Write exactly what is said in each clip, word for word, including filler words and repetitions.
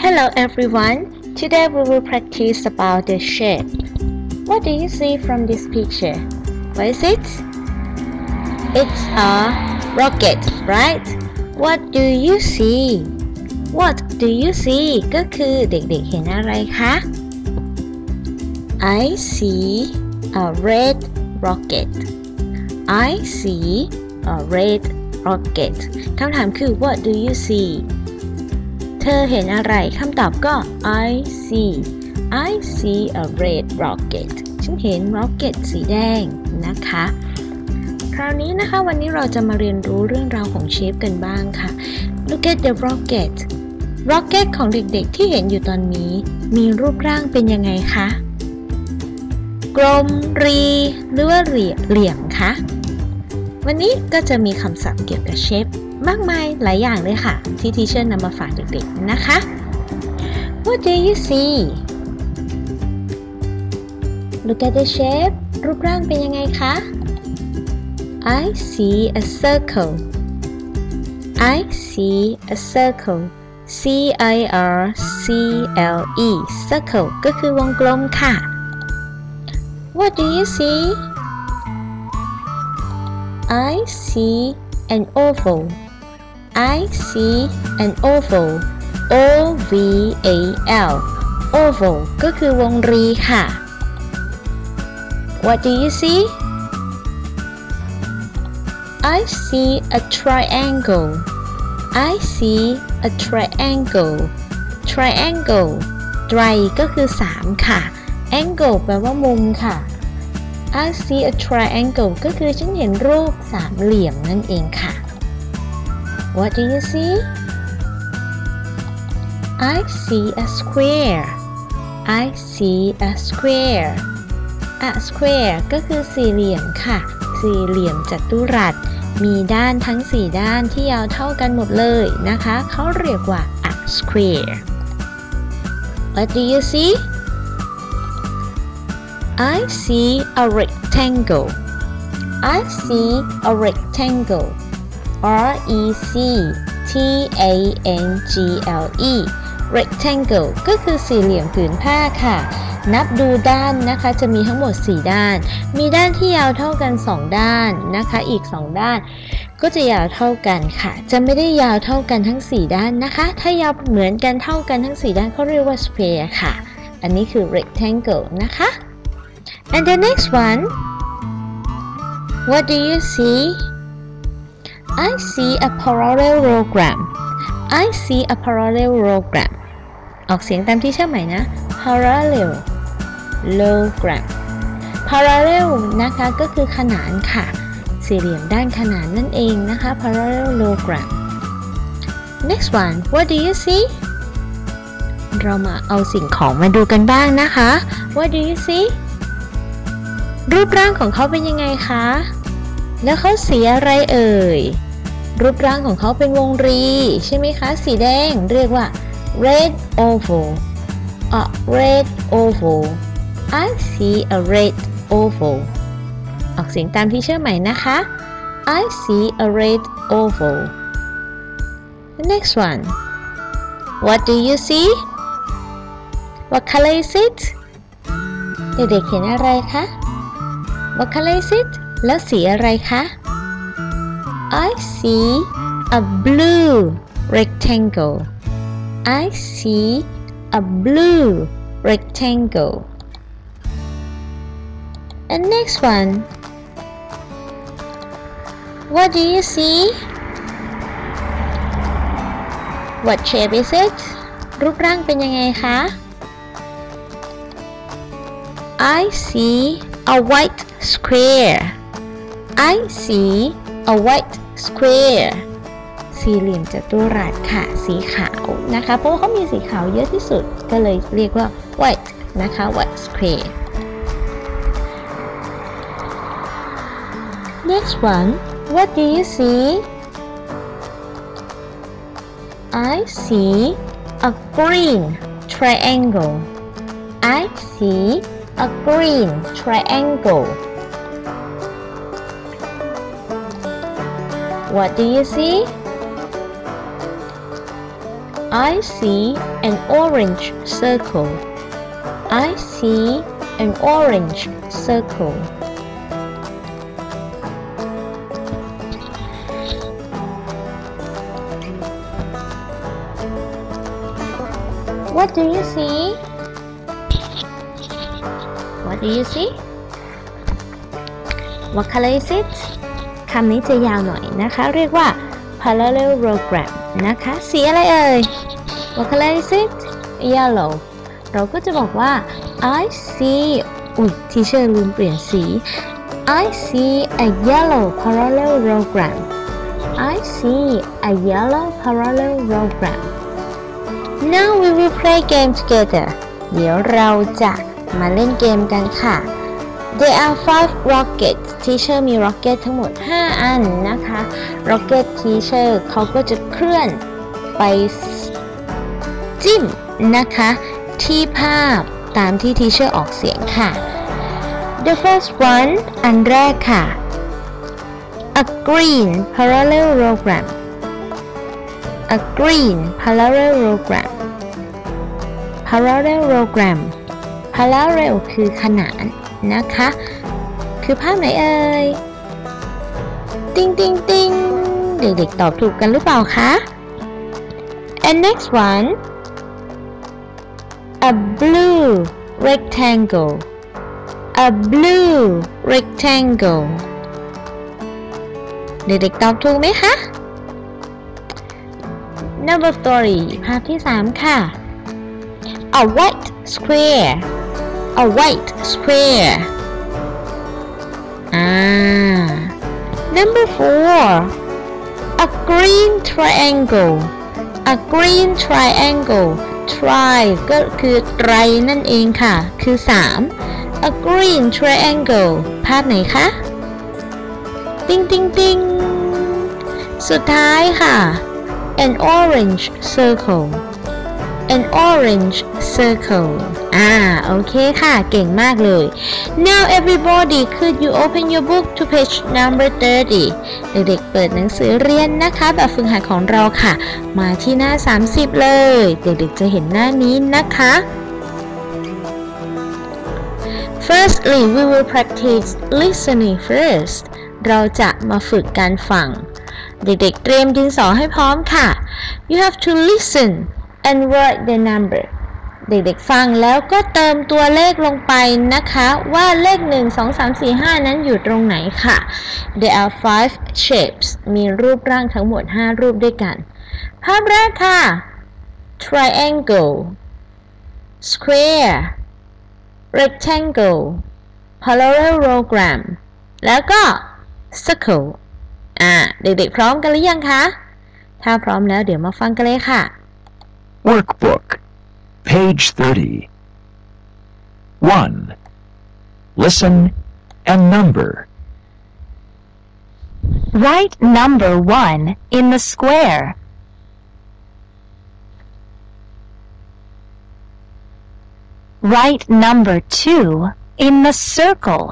Hello everyone, today we will practice about the shape. What do you see from this picture? What is it? It's a rocket, right? What do you see? What do you see ก็คือเด็กๆเห็นอะไรคะ I see a red rocket. I see a red rocket คำถามคือ What do you see เธอเห็นอะไรคำตอบก็ I see I see a red rocket ฉันเห็น rocket สีแดงนะคะคราวนี้นะคะวันนี้เราจะมาเรียนรู้เรื่องราวของเชฟกันบ้างค่ะ Look at the rocket rocket ของเด็กๆที่เห็นอยู่ตอนนี้มีรูปร่างเป็นยังไงคะกลมรีหรือว่าเหลี่ยมคะวันนี้ก็จะมีคำศัพท์เกี่ยวกับเชฟมากมายหลายอย่างเลยค่ะที่ทีเชอร์นำมาฝากเด็กๆนะคะ What do you see Look at the shape รูปร่างเป็นยังไงคะ I see a circle I see a circle C I R C L E circle ก็คือวงกลมค่ะ What do you see I see an oval I see an oval O V A L oval ก็คือวงรีค่ะ What do you see I see a triangle I see a triangle triangle tri ก็คือสามค่ะ angle แปลว่ามุมค่ะ I see a triangle ก็คือฉันเห็นรูปสามเหลี่ยมนั่นเองค่ะ What do you see I see a square I see a square a square ก็คือสี่เหลี่ยมค่ะสี่เหลี่ยมจัตุรัสมีด้านทั้งสี่ด้านที่ยาวเท่ากันหมดเลยนะคะเขาเรียกว่า a square What do you see I see a rectangle I see a rectangle R E C T A N G L E rectangle ก็คือสี่เหลี่ยมผืนผ้าค่ะนับดูด้านนะคะจะมีทั้งหมดสี่ด้านมีด้านที่ยาวเท่ากันสองด้านนะคะอีกสองด้านก็จะยาวเท่ากันค่ะจะไม่ได้ยาวเท่ากันทั้งสี่ด้านนะคะถ้ายาวเหมือนกันเท่ากันทั้งสี่ด้านเขาเรียกว่า square ค่ะอันนี้คือ rectangle นะคะ and the next one what do you see I see a parallelogram I see a parallelogram ออกเสียงตามที่เชื่อใหม่นะ parallelogram parallel นะคะก็คือขนานค่ะสี่เหลี่ยมด้านขนานนั่นเองนะคะ parallelogram next one what do you see เรามาเอาสิ่งของมาดูกันบ้างนะคะ what do you see รูปร่างของเขาเป็นยังไงคะแล้วเขาสีอะไรเอ่ยรูปร่างของเขาเป็นวงรีใช่ไหมคะสีแดงเรียกว่า red oval a red oval I see a red oval ออกเสียงตามที่เชื่อใหม่นะคะ I see a red oval the next one what do you see what color is it เด็กๆเห็นอะไรคะ what color is it แล้วสีอะไรคะ I see a blue rectangle I see a blue rectangle and next one what do you see what shape is it รูปร่างเป็นยังไงคะ I see a white square I see a white square สี่เหลี่ยมจัตุรัสค่ะสีขาวนะคะเพราะว่าเขามีสีขาวเยอะที่สุดก็เลยเรียกว่า white นะคะ white square next one what do you see I see a green triangle I see a green triangle what do you see I see an orange circle I see an orange circle What do you see? What do you see? What color is it? คำนี้จะยาวหน่อยนะคะเรียกว่า parallelogram นะคะสีอะไรเอ่ย What color is it? Yellow เราก็จะบอกว่า I see อุ๊ยทีเชอร์ลืมเปลี่ยนสี I see a yellow parallelogram I see a yellow parallelogram Now we will play game together เดี๋ยวเราจะมาเล่นเกมกันค่ะ There are five rockets Teacher มี rocket ทั้งหมดห้าอันนะคะ rocket Teacher เขาก็จะเคลื่อนไปจิ้มนะคะที่ภาพตามที่ Teacher ออกเสียงค่ะ The first one อันแรกค่ะ A green parallelogram A green parallelogram parallelogram parallel คือขนานนะคะคือภาพไหนเอ่ยติ๊งติ๊งติ๊งเด็กๆตอบถูกกันหรือเปล่าคะ and next one a blue rectangle a blue rectangle เด็กๆตอบถูกไหมคะ number three ภาพที่สามค่ะ a white square a white square อ่า number four a green triangle a green triangle tri ก็คือไตรนั่นเองค่ะคือสาม a green triangle ภาพไหนคะติ๊งติ๊งติ๊งสุดท้ายค่ะ an orange circle an orange circle อ่าโอเคค่ะเก่งมากเลย now everybody could you open your book to page number thirty เด็กๆเปิดหนังสือเรียนนะคะแบบฝึกหัดของเราค่ะมาที่หน้าสามสิบเลยเด็กๆจะเห็นหน้านี้นะคะ firstly we will practice listening first เราจะมาฝึกการฟังเด็กๆเตรียมดินสอให้พร้อมค่ะ you have to listen and write the number เด็กๆฟังแล้วก็เติมตัวเลขลงไปนะคะว่าเลขหนึ่ง สอง สาม สี่ ห้านั้นอยู่ตรงไหนค่ะ There are five shapes มีรูปร่างทั้งหมดห้ารูปด้วยกันภาพแรกค่ะ triangle square rectangle parallelogram แล้วก็ circle อ่าเด็กๆพร้อมกันหรือยังคะถ้าพร้อมแล้วเดี๋ยวมาฟังกันเลยค่ะ Workbook, page thirty. one. Listen and number. Write number one in the square. Write number two in the circle.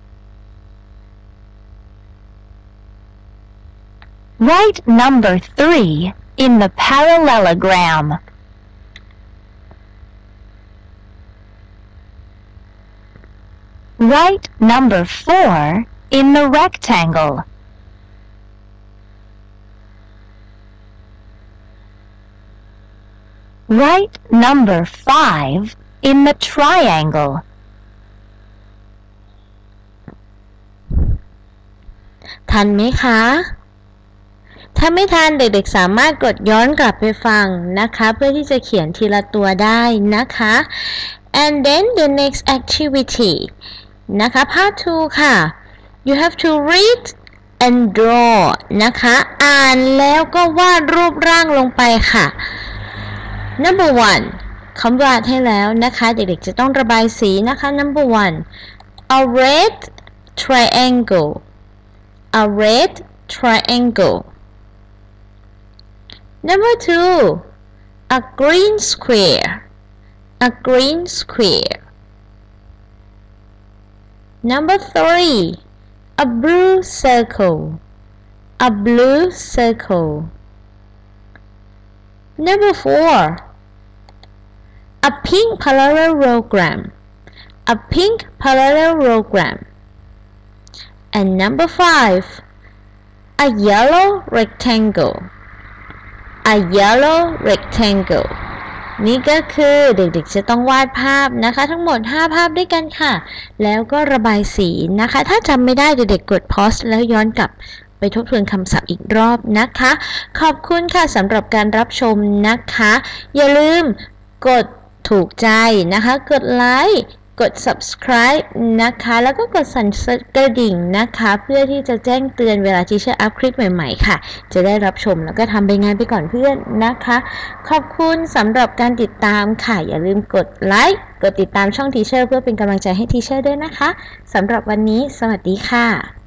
Write number three in the parallelogram. Write number four in the rectangle. Write number five in the triangle. ทันไหมคะถ้าไม่ทันเด็กๆสามารถกดย้อนกลับไปฟังนะคะเพื่อที่จะเขียนทีละตัวได้นะคะ and then the next activity นะคะ part two ค่ะ you have to read and draw นะคะอ่านแล้วก็วาดรูปร่างลงไปค่ะ number one คำวาดให้แล้วนะคะเด็กๆจะต้องระบายสีนะคะ number one a red triangle a red triangle number two a green square a green square number three a blue circle a blue circle Number four, a pink parallelogram. A pink parallelogram. And number five, a yellow rectangle. A yellow rectangle. นี่ก็คือเด็กๆจะต้องวาดภาพนะคะทั้งหมดห้าภาพด้วยกันค่ะแล้วก็ระบายสีนะคะถ้าจำไม่ได้เด็กๆกด pause แล้วย้อนกลับไปทบทวนคำศัพท์อีกรอบนะคะขอบคุณค่ะสำหรับการรับชมนะคะอย่าลืมกดถูกใจนะคะกดไลค์กด subscribe นะคะแล้วก็กดสั่นกระดิ่งนะคะเพื่อที่จะแจ้งเตือนเวลา Teacher อัพคลิปใหม่ๆค่ะจะได้รับชมแล้วก็ทำไปงานไปก่อนเพื่อนนะคะขอบคุณสำหรับการติดตามค่ะอย่าลืมกดไลค์กดติดตามช่อง Teacher เพื่อเป็นกำลังใจให้ Teacher ด้วยนะคะสำหรับวันนี้สวัสดีค่ะ